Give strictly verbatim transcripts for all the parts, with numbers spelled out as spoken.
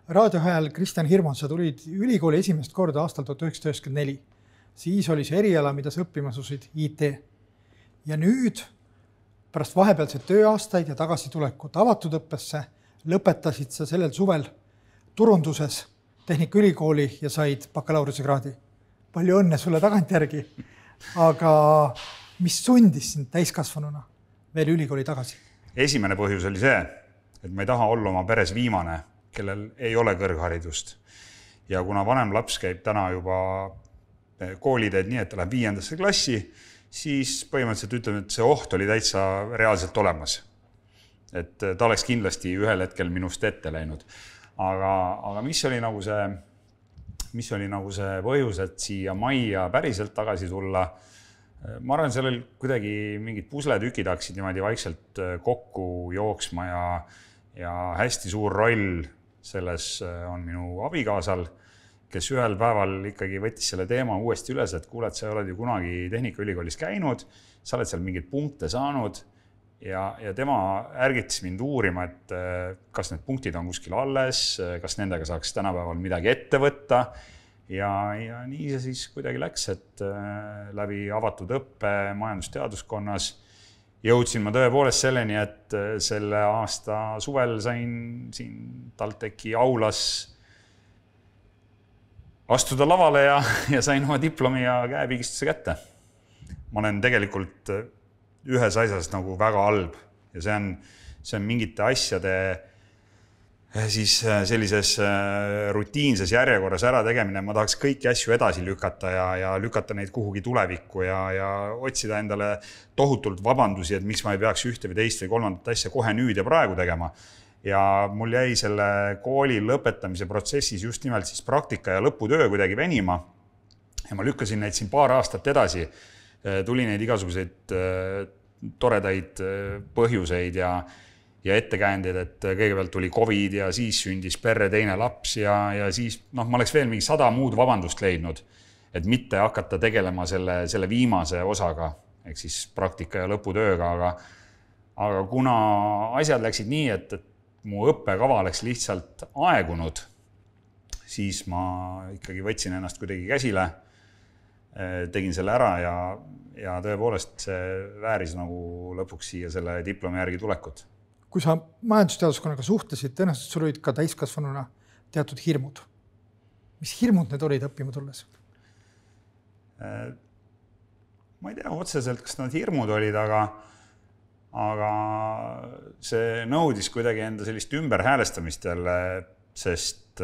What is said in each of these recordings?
Raadiohääl Kristjan Hirmon, sa tulid ülikooli esimest korda aastal tuhat üheksasada üheksakümmend neli. Siis oli see eriala, mida sa õppima asusid I T. Ja nüüd, pärast vahepealseid tööaastaid ja tagasitulekut avatud õppesse, lõpetasid sa sellel suvel turunduses Tehnikaülikooli ja said bakalaureuse kraadi. Palju õnne sulle tagantjärgi. Aga mis sundis sind täiskasvanuna veel ülikooli tagasi? Esimene põhjus oli see, et ma ei taha olla oma peres viimane, kellel ei ole kõrgharidust. Ja kuna vanem laps käib täna juba kooliteed nii, et ta läheb viiendasse klassi, siis põhimõtteliselt ütleme, et see oht oli täitsa reaalselt olemas. Et ta oleks kindlasti ühel hetkel minust ette läinud. Aga, aga mis oli nagu see, mis oli nagu see põhjus, et siia majja päriselt tagasi tulla? Ma arvan, sellel kuidagi mingid pusletükid hakkasid niimoodi vaikselt kokku jooksma ja, ja hästi suur roll selles on minu abikaasal, kes ühel päeval ikkagi võttis selle teema uuesti üles, et kuule, et sa oled ju kunagi Tehnikaülikoolis käinud, sa oled seal mingeid punkte saanud ja, ja tema ärgitas mind uurima, et kas need punktid on kuskil alles, kas nendega saaks tänapäeval midagi ette võtta. Ja, ja nii see siis kuidagi läks, et läbi avatud õppe majandusteaduskonnas jõudsin ma tõepoolest selleni, et selle aasta suvel sain siin TalTechi aulas astuda lavale ja, ja sain oma diplomi ja käepigistuse kätte. Ma olen tegelikult ühes asjas nagu väga halb ja see on, see on mingite asjade siis sellises rutiinses järjekorras ära tegemine. Ma tahaks kõiki asju edasi lükata ja, ja lükata neid kuhugi tulevikku ja, ja otsida endale tohutult vabandusi, et miks ma ei peaks ühte või teist või kolmandat asja kohe nüüd ja praegu tegema. Ja mul jäi selle kooli lõpetamise protsessis just nimelt siis praktika ja lõputöö kuidagi venima. Ja ma lükkasin neid siin paar aastat edasi. Tuli neid igasuguseid toredaid põhjuseid ja ja ettekäändeid, et kõigepealt tuli COVID ja siis sündis perre teine laps ja, ja siis noh, ma oleks veel mingi sada muud vabandust leidnud, et mitte hakata tegelema selle, selle viimase osaga, ehk siis praktika ja lõputööga, aga, aga kuna asjad läksid nii, et, et mu õppekava oleks lihtsalt aegunud, siis ma ikkagi võtsin ennast kuidagi käsile, tegin selle ära ja, ja tõepoolest see vääris nagu lõpuks siia selle diplomi järgi tulekut. Kui sa majandusteaduskonnaga suhtlesid, tõenäoliselt sul olid ka täiskasvanuna teatud hirmud. Mis hirmud need olid õppima tulles? Ma ei tea otseselt, kas nad hirmud olid, aga, aga see nõudis kuidagi enda sellist ümberhäälestamist jälle, sest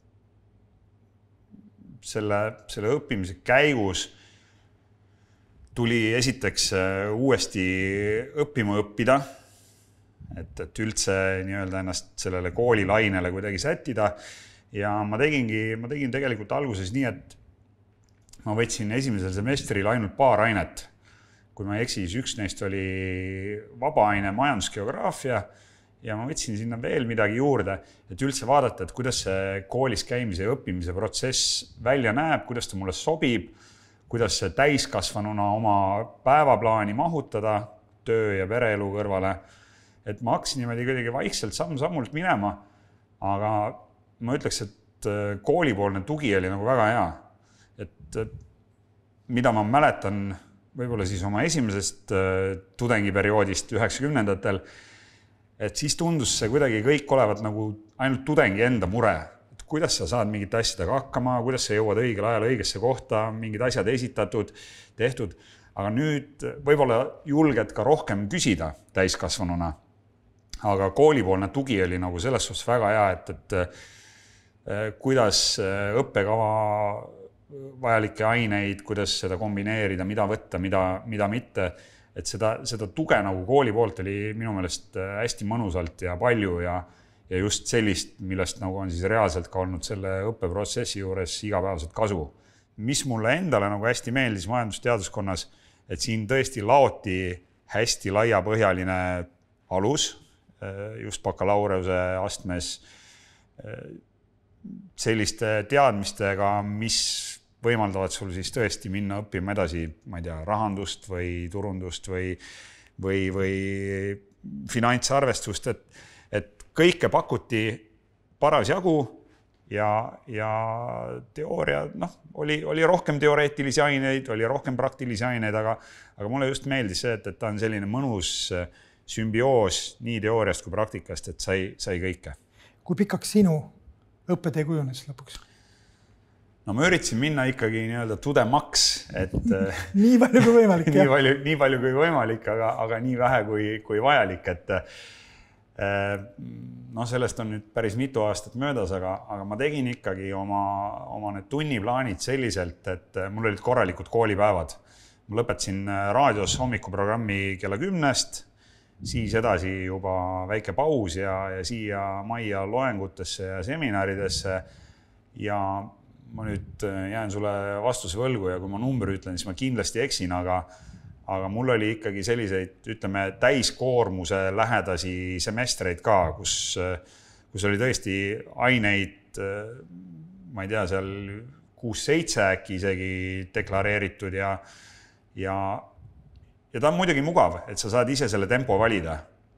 selle, selle õppimise käigus tuli esiteks uuesti õppima õppida, et, et üldse nii-öelda ennast sellele koolilainele kuidagi sättida. Ja ma tegingi, ma tegin tegelikult alguses nii, et ma võtsin esimesel semestril ainult paar ainet. Kui ma eksi, siis üks neist oli vabaaine majandusgeograafia ja ma võtsin sinna veel midagi juurde, et üldse vaadata, et kuidas see koolis käimise ja õppimise protsess välja näeb, kuidas ta mulle sobib, kuidas see täiskasvanuna oma päevaplaani mahutada töö ja pereelu kõrvale. Et ma hakkasin niimoodi kuidagi vaikselt samm-sammult minema, aga ma ütleks, et koolipoolne tugi oli nagu väga hea. Et mida ma mäletan võib-olla siis oma esimesest tudengiperioodist üheksakümnendatel, et siis tundus see kuidagi kõik olevat nagu ainult tudengi enda mure. Et kuidas sa saad mingite asjadega hakkama, kuidas sa jõuad õigel ajal õigesse kohta, mingid asjad esitatud, tehtud. Aga nüüd võib-olla julged ka rohkem küsida täiskasvanuna. Aga koolipoolne tugi oli nagu selles suhtes väga hea, et, et kuidas õppekava vajalikke aineid, kuidas seda kombineerida, mida võtta, mida, mida mitte. Et seda, seda tuge nagu kooli poolt oli minu meelest hästi mõnusalt ja palju ja, ja just sellist, millest nagu on siis reaalselt ka olnud selle õppeprotsessi juures igapäevaselt kasu. Mis mulle endale nagu hästi meeldis majandusteaduskonnas, et siin tõesti laoti hästi laiapõhjaline alus, just bakalaureuse astmes selliste teadmistega, mis võimaldavad sul siis tõesti minna õppima edasi, ma ei tea, rahandust või turundust või, või, või finantsarvestust, et, et kõike pakuti paras jagu ja, ja teooria, noh, oli, oli rohkem teoreetilisi aineid, oli rohkem praktilisi aineid, aga, aga mulle just meeldis see, et, et ta on selline mõnus sümbioos nii teooriast kui praktikast, et sai, sai kõike. Kui pikaks sinu õppetee kujunes lõpuks? No ma üritasin minna ikkagi nii-öelda tudemaks, et nii palju kui võimalik, nii, palju, nii palju kui võimalik, aga, aga nii vähe kui, kui vajalik, et noh, sellest on nüüd päris mitu aastat möödas, aga, aga ma tegin ikkagi oma, oma need tunniplaanid selliselt, et mul olid korralikud koolipäevad. Ma lõpetasin raadios hommikuprogrammi kella kümnest, siis edasi juba väike paus ja, ja siia majja loengutesse ja seminaridesse ja ma nüüd jään sulle vastuse võlgu ja kui ma numbri ütlen, siis ma kindlasti eksin, aga aga mul oli ikkagi selliseid, ütleme, täiskoormuse lähedasi semestreid ka, kus, kus oli tõesti aineid, ma ei tea, seal kuus-seitse äkki isegi deklareeritud ja, ja, ja ta on muidugi mugav, et sa saad ise selle tempo valida.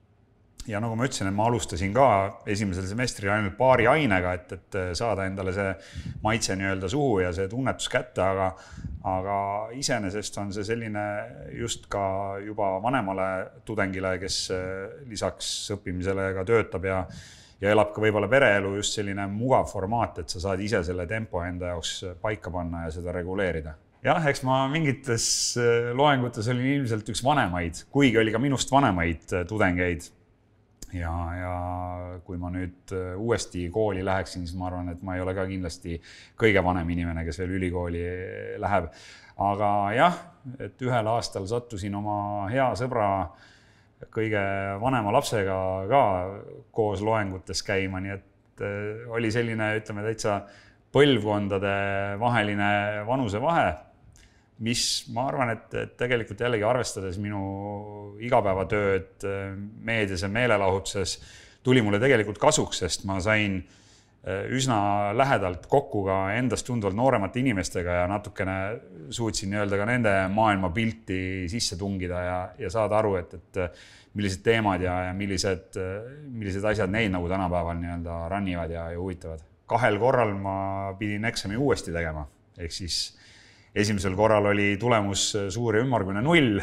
Ja nagu ma ütlesin, et ma alustasin ka esimesel semestril ainult paari ainega, et, et saada endale see maitse nii-öelda suhu ja see tunnetus kätte, aga, aga iseenesest on see selline just ka juba vanemale tudengile, kes lisaks õppimisele ka töötab ja, ja elab ka võib-olla pereelu, just selline mugav formaat, et sa saad ise selle tempo enda jaoks paika panna ja seda reguleerida. Jah, eks ma mingites loengutes olin ilmselt üks vanemaid, kuigi oli ka minust vanemaid tudengeid. Ja, ja kui ma nüüd uuesti kooli läheksin, siis ma arvan, et ma ei ole ka kindlasti kõige vanem inimene, kes veel ülikooli läheb. Aga jah, et ühel aastal sattusin oma hea sõbra kõige vanema lapsega ka koos loengutes käima, nii et oli selline, ütleme, täitsa põlvkondade vaheline vanusevahe, mis ma arvan, et, et tegelikult jällegi arvestades minu igapäevatööd meedias ja meelelahutuses tuli mulle tegelikult kasuks, sest ma sain üsna lähedalt kokku ka endast tundvalt nooremate inimestega ja natukene suutsin nii-öelda ka nende maailmapilti sisse tungida ja, ja saada aru, et, et millised teemad ja, ja millised, millised asjad neid nagu tänapäeval nii-öelda rannivad ja, ja huvitavad. Kahel korral ma pidin eksami uuesti tegema, ehk siis esimesel korral oli tulemus suur ja ümmargune null,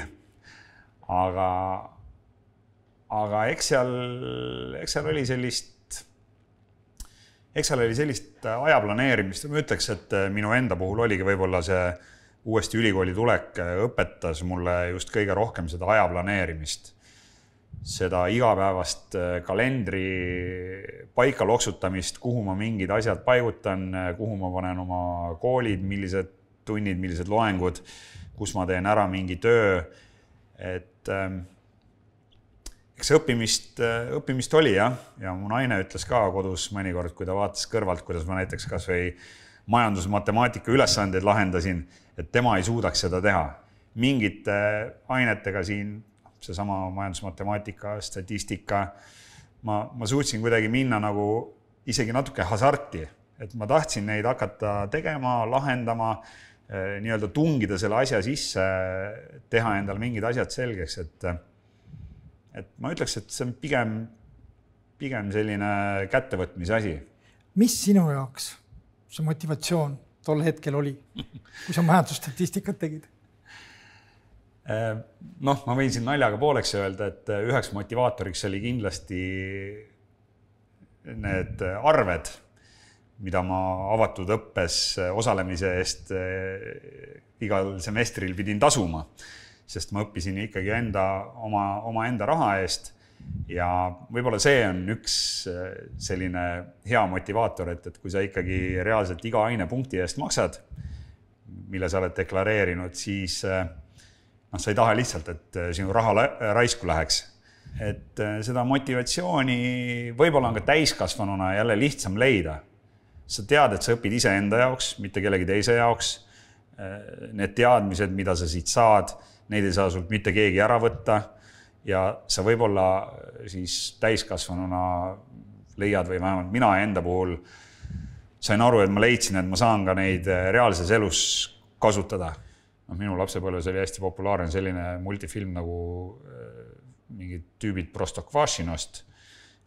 aga, aga eks seal, eks seal oli sellist, eks seal oli sellist aja planeerimist. Ma ütleks, et minu enda puhul oligi võib-olla see uuesti ülikooli tulek õpetas mulle just kõige rohkem seda aja planeerimist. Seda igapäevast kalendri paika loksutamist, kuhu ma mingid asjad paigutan, kuhu ma panen oma koolid, millised tunnid, millised loengud, kus ma teen ära mingi töö. Et ähm, eks õppimist, õppimist oli, jah. Ja mu naine ütles ka kodus mõnikord, kui ta vaatas kõrvalt, kuidas ma näiteks kas või majandusmatemaatika ülesandeid lahendasin, et tema ei suudaks seda teha. Mingite ainetega siin, seesama majandusmatemaatika, statistika, ma, ma suutsin kuidagi minna nagu isegi natuke hasarti, et ma tahtsin neid hakata tegema, lahendama, nii-öelda tungida selle asja sisse, teha endale mingid asjad selgeks, et, et ma ütleks, et see on pigem, pigem selline kättevõtmise asi. Mis sinu jaoks see motivatsioon tol hetkel oli, kui sa majandusstatistikat tegid? Noh, ma võin siin naljaga pooleks öelda, et üheks motivaatoriks oli kindlasti need arved, mida ma avatud õppes osalemise eest igal semestril pidin tasuma, sest ma õppisin ikkagi enda, oma, oma enda raha eest ja võib-olla see on üks selline hea motivaator, et, et kui sa ikkagi reaalselt iga aine punkti eest maksad, mille sa oled deklareerinud, siis noh, sa ei taha lihtsalt, et sinu raha raisku läheks. Et seda motivatsiooni võib-olla on ka täiskasvanuna jälle lihtsam leida. Sa tead, et sa õpid ise enda jaoks, mitte kellegi teise jaoks. Need teadmised, mida sa siit saad, neid ei saa sult mitte keegi ära võtta ja sa võib-olla siis täiskasvanuna leiad või vähemalt mina enda puhul sain aru, et ma leidsin, et ma saan ka neid reaalses elus kasutada. No, minu lapsepõlves oli hästi populaarne selline multifilm nagu mingid tüübid Prostokvašinost,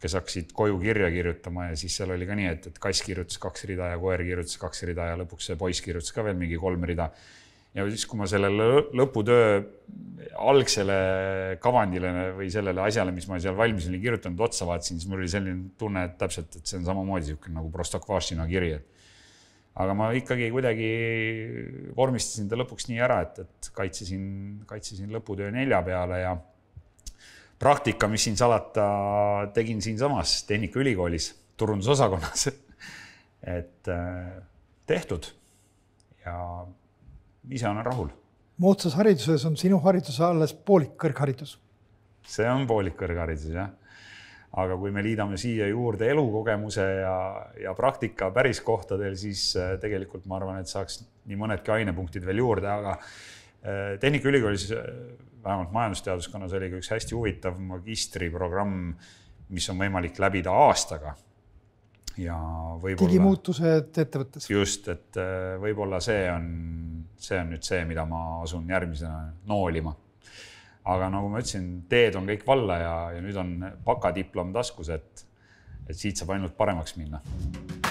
kes hakkasid koju kirja kirjutama ja siis seal oli ka nii, et, et kass kirjutas kaks rida ja koer kirjutas kaks rida ja lõpuks see poiss kirjutas ka veel mingi kolm rida. Ja siis, kui ma sellele lõputöö algsele kavandile või sellele asjale, mis ma seal valmis olin kirjutanud, otsa vaatasin, siis mul oli selline tunne, et täpselt, et see on samamoodi siuke nagu Prostokvašina kiri. Aga ma ikkagi kuidagi vormistasin ta lõpuks nii ära, et, et kaitsesin, kaitsesin lõputöö nelja peale ja praktika, mis siin salata, tegin siin samas Tehnikaülikoolis, turundusosakonnas, et tehtud ja ise olen rahul. Moodsas hariduses on sinu haridus alles poolik kõrgharidus. See on poolik kõrgharidus, jah. Aga kui me liidame siia juurde elukogemuse ja, ja praktika päris kohtadel, siis tegelikult ma arvan, et saaks nii mõnedki ainepunktid veel juurde, aga Tehnikaülikoolis, vähemalt majandusteaduskonnas oli üks hästi huvitav magistriprogramm, mis on võimalik läbida aastaga. Ja võib-olla... Digimuutused ettevõttes. Just, et võib-olla see on, see on nüüd see, mida ma asun järgmisena noolima. Aga nagu ma ütlesin, teed on kõik valla ja, ja nüüd on pakadiplom taskus, et, et siit saab ainult paremaks minna.